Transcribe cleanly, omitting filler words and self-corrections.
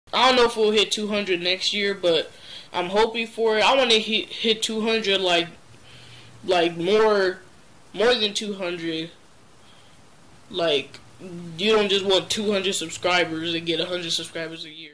I don't know if we'll hit 200 next year, but I'm hoping for it. I want to hit 200 like more than 200. Like, you don't just want 200 subscribers and get 100 subscribers a year.